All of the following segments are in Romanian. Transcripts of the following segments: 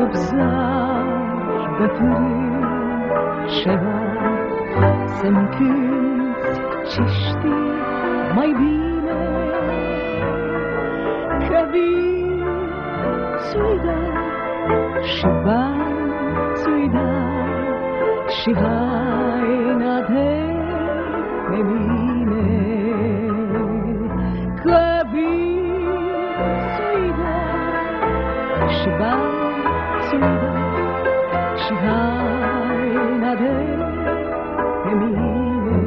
بگذار بفرین شود سمکیست چشتی مای بینه کبی سویده شبان سویده شهای نده نمینه کبی سویده شبان سویده شهای نده نمینه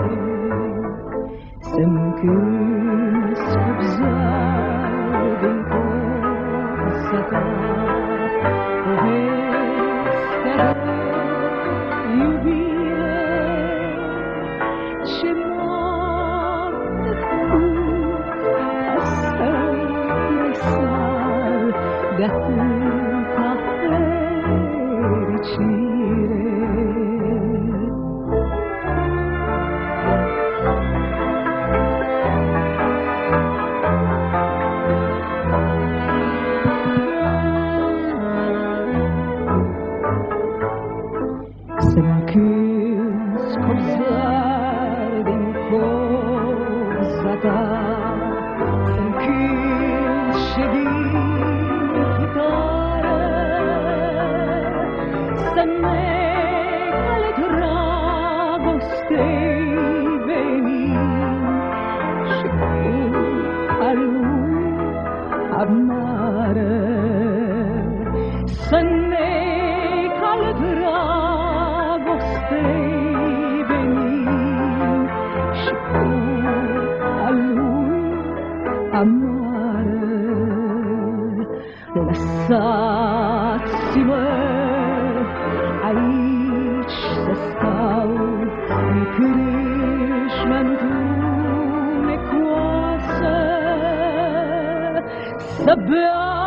سمکیست بگذار دی فرصتا Semkins kovzar din kovzata Semkins shedin khitare Sanne kalet ragostei veni Shiku alu amare Sanne kalet Lasciatsime aici să stau în crișmentul necoasă să beau